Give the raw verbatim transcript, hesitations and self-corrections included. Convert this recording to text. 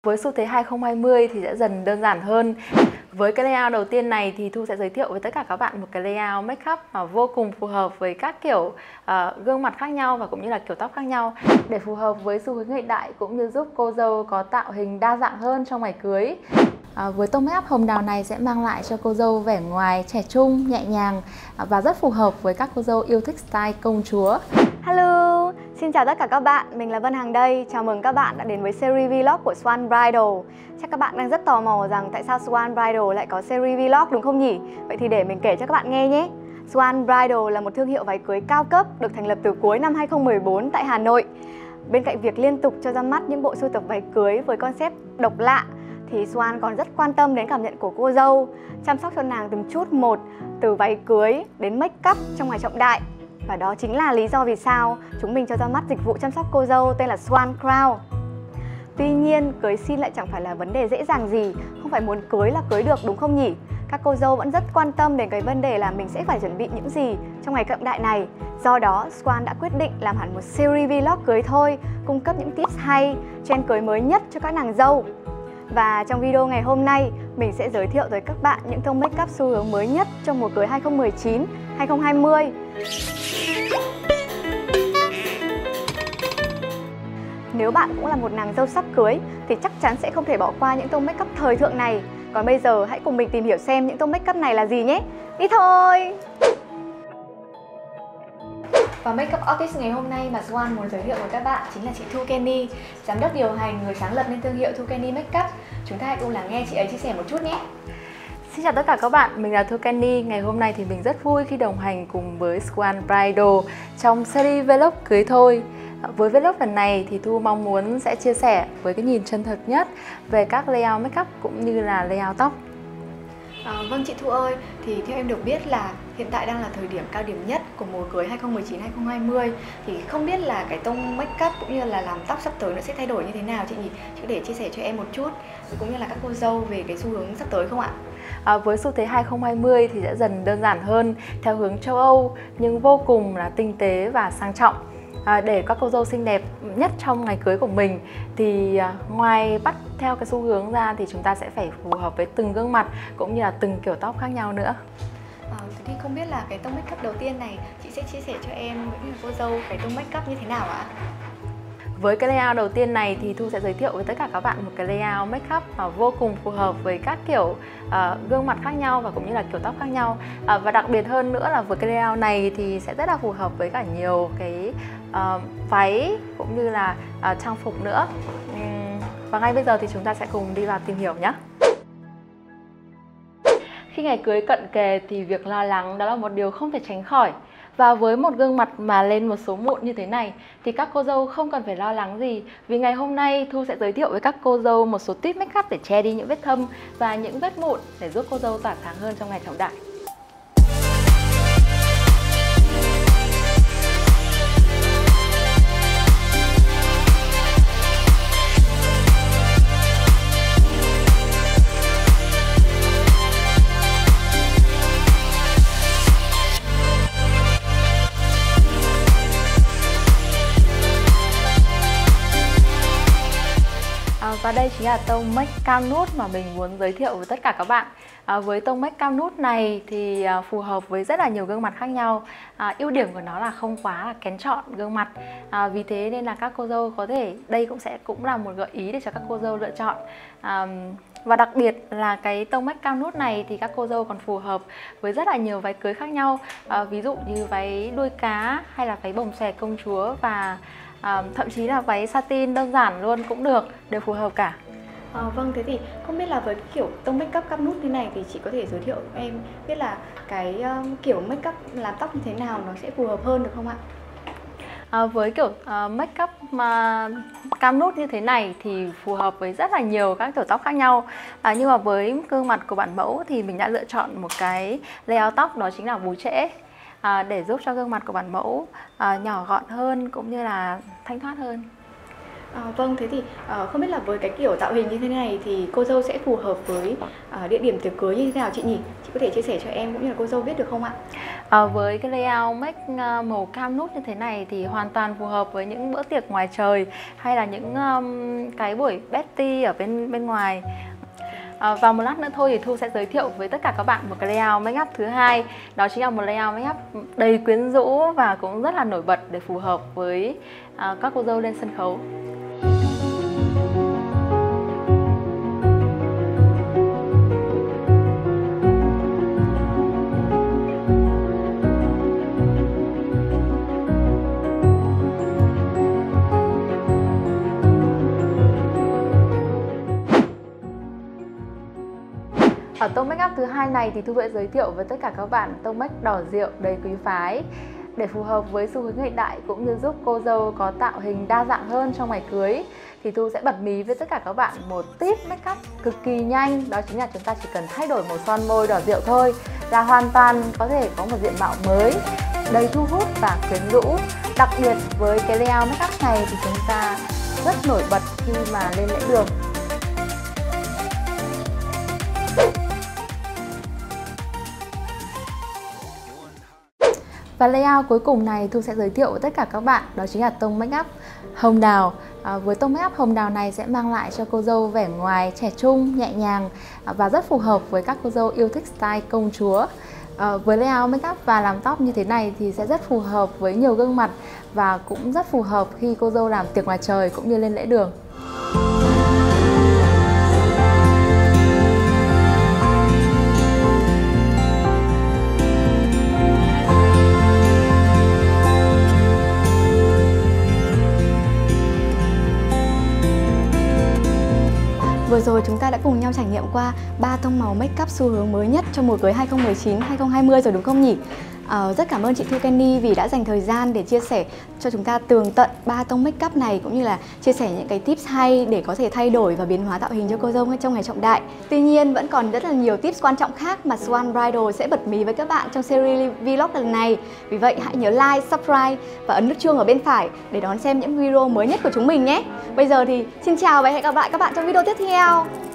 Với xu thế hai không hai không thì sẽ dần đơn giản hơn. Với cái layout đầu tiên này thì Thu sẽ giới thiệu với tất cả các bạn một cái layout makeup mà vô cùng phù hợp với các kiểu uh, gương mặt khác nhau và cũng như là kiểu tóc khác nhau để phù hợp với xu hướng hiện đại cũng như giúp cô dâu có tạo hình đa dạng hơn trong ngày cưới. À, với tông makeup hồng đào này sẽ mang lại cho cô dâu vẻ ngoài trẻ trung, nhẹ nhàng và rất phù hợp với các cô dâu yêu thích style công chúa. Hello, xin chào tất cả các bạn, mình là Vân Hằng đây. Chào mừng các bạn đã đến với series vlog của Swan Bridal. Chắc các bạn đang rất tò mò rằng tại sao Swan Bridal lại có series vlog đúng không nhỉ? Vậy thì để mình kể cho các bạn nghe nhé. Swan Bridal là một thương hiệu váy cưới cao cấp được thành lập từ cuối năm hai không một bốn tại Hà Nội. Bên cạnh việc liên tục cho ra mắt những bộ sưu tập váy cưới với concept độc lạ thì Swan còn rất quan tâm đến cảm nhận của cô dâu, chăm sóc cho nàng từng chút một, từ váy cưới đến make up trong ngày trọng đại. Và đó chính là lý do vì sao chúng mình cho ra mắt dịch vụ chăm sóc cô dâu tên là Swan Crown. Tuy nhiên, cưới xin lại chẳng phải là vấn đề dễ dàng gì, không phải muốn cưới là cưới được đúng không nhỉ? Các cô dâu vẫn rất quan tâm đến cái vấn đề là mình sẽ phải chuẩn bị những gì trong ngày trọng đại này. Do đó, Swan đã quyết định làm hẳn một series vlog cưới thôi, cung cấp những tips hay, trend cưới mới nhất cho các nàng dâu. Và trong video ngày hôm nay, mình sẽ giới thiệu tới các bạn những tông make up xu hướng mới nhất trong mùa cưới hai không một chín hai không hai không. Nếu bạn cũng là một nàng dâu sắp cưới thì chắc chắn sẽ không thể bỏ qua những tông make up thời thượng này. Còn bây giờ hãy cùng mình tìm hiểu xem những tông make up này là gì nhé. Đi thôi! Và makeup artist ngày hôm nay mà Swan muốn giới thiệu với các bạn chính là chị Thu Kenny, giám đốc điều hành, người sáng lập nên thương hiệu Thu Kenny Makeup. Chúng ta hãy cùng lắng nghe chị ấy chia sẻ một chút nhé. Xin chào tất cả các bạn, mình là Thu Kenny. Ngày hôm nay thì mình rất vui khi đồng hành cùng với Swan Bridal trong series vlog cưới thôi. Với vlog lần này thì Thu mong muốn sẽ chia sẻ với cái nhìn chân thật nhất về các layout makeup cũng như là layout tóc. À, vâng chị Thu ơi, thì theo em được biết là hiện tại đang là thời điểm cao điểm nhất của mùa cưới hai không một chín hai không hai không. Thì không biết là cái tông make up cũng như là làm tóc sắp tới nó sẽ thay đổi như thế nào chị nhỉ? Chị có thể chia sẻ cho em một chút cũng như là các cô dâu về cái xu hướng sắp tới không ạ? À, với xu thế hai không hai không thì sẽ dần đơn giản hơn theo hướng châu Âu nhưng vô cùng là tinh tế và sang trọng. À, để các cô dâu xinh đẹp nhất trong ngày cưới của mình thì à, ngoài bắt theo cái xu hướng ra thì chúng ta sẽ phải phù hợp với từng gương mặt cũng như là từng kiểu tóc khác nhau nữa. À, thì không biết là cái tông make up đầu tiên này chị sẽ chia sẻ cho em cũng như cô dâu cái tông make up như thế nào ạ? Với cái layout đầu tiên này thì Thu sẽ giới thiệu với tất cả các bạn một cái layout make up mà vô cùng phù hợp với các kiểu uh, gương mặt khác nhau và cũng như là kiểu tóc khác nhau. Uh, và đặc biệt hơn nữa là với cái layout này thì sẽ rất là phù hợp với cả nhiều cái uh, váy cũng như là uh, trang phục nữa. Uhm, và ngay bây giờ thì chúng ta sẽ cùng đi vào tìm hiểu nhé. Khi ngày cưới cận kề thì việc lo lắng đó là một điều không thể tránh khỏi. Và với một gương mặt mà lên một số mụn như thế này thì các cô dâu không cần phải lo lắng gì. Vì ngày hôm nay Thu sẽ giới thiệu với các cô dâu một số tip make up để che đi những vết thâm và những vết mụn để giúp cô dâu tỏa sáng hơn trong ngày trọng đại. Và đây chính là tông make cao nút mà mình muốn giới thiệu với tất cả các bạn. À, với tông make cao nút này thì à, phù hợp với rất là nhiều gương mặt khác nhau. À, ưu điểm của nó là không quá là kén chọn gương mặt. À, vì thế nên là các cô dâu có thể, đây cũng sẽ cũng là một gợi ý để cho các cô dâu lựa chọn. À, và đặc biệt là cái tông make cao nút này thì các cô dâu còn phù hợp với rất là nhiều váy cưới khác nhau. À, ví dụ như váy đuôi cá hay là váy bồng xòe công chúa và À, thậm chí là váy satin đơn giản luôn cũng được, đều phù hợp cả. À, vâng, thế thì không biết là với cái kiểu tông make up cắp nút như này thì chị có thể giới thiệu em biết là cái um, kiểu make up làm tóc như thế nào nó sẽ phù hợp hơn được không ạ? À, với kiểu uh, make up mà cam nút như thế này thì phù hợp với rất là nhiều các kiểu tóc khác nhau. À, nhưng mà với gương mặt của bản mẫu thì mình đã lựa chọn một cái layout tóc đó chính là búi trễ. À, để giúp cho gương mặt của bản mẫu à, nhỏ gọn hơn cũng như là thanh thoát hơn. À, vâng, thế thì uh, không biết là với cái kiểu tạo hình như thế này thì cô dâu sẽ phù hợp với uh, địa điểm tiệc cưới như thế nào chị nhỉ? Chị có thể chia sẻ cho em cũng như là cô dâu biết được không ạ? À, với cái layout make màu cam nút như thế này thì hoàn toàn phù hợp với những bữa tiệc ngoài trời hay là những um, cái buổi party ở bên bên ngoài. À, và một lát nữa thôi thì Thu sẽ giới thiệu với tất cả các bạn một cái layout make up thứ hai. Đó chính là một layout make up đầy quyến rũ và cũng rất là nổi bật để phù hợp với uh, các cô dâu lên sân khấu. Ở tông make up thứ hai này thì Thu sẽ giới thiệu với tất cả các bạn tông make đỏ rượu đầy quý phái để phù hợp với xu hướng hiện đại cũng như giúp cô dâu có tạo hình đa dạng hơn trong ngày cưới. Thì Thu sẽ bật mí với tất cả các bạn một tip make up cực kỳ nhanh, đó chính là chúng ta chỉ cần thay đổi màu son môi đỏ rượu thôi là hoàn toàn có thể có một diện mạo mới, đầy thu hút và quyến rũ. Đặc biệt với cái layout make up này thì chúng ta rất nổi bật khi mà lên lễ đường. Và layout cuối cùng này Thu sẽ giới thiệu với tất cả các bạn, đó chính là tông make up hồng đào. À, với tông make up hồng đào này sẽ mang lại cho cô dâu vẻ ngoài trẻ trung, nhẹ nhàng và rất phù hợp với các cô dâu yêu thích style công chúa. À, với layout make up và làm tóc như thế này thì sẽ rất phù hợp với nhiều gương mặt và cũng rất phù hợp khi cô dâu làm tiệc ngoài trời cũng như lên lễ đường. Vừa rồi chúng ta đã cùng nhau trải nghiệm qua ba tông màu make up xu hướng mới nhất cho mùa cưới hai không một chín hai không hai mươi rồi đúng không nhỉ? À, rất cảm ơn chị Thu Kenny vì đã dành thời gian để chia sẻ cho chúng ta tường tận ba tông make up này, cũng như là chia sẻ những cái tips hay để có thể thay đổi và biến hóa tạo hình cho cô dâu trong ngày trọng đại. Tuy nhiên vẫn còn rất là nhiều tips quan trọng khác mà Swan Bridal sẽ bật mí với các bạn trong series vlog lần này. Vì vậy hãy nhớ like, subscribe và ấn nút chuông ở bên phải để đón xem những video mới nhất của chúng mình nhé. Bây giờ thì xin chào và hẹn gặp lại các bạn trong video tiếp theo.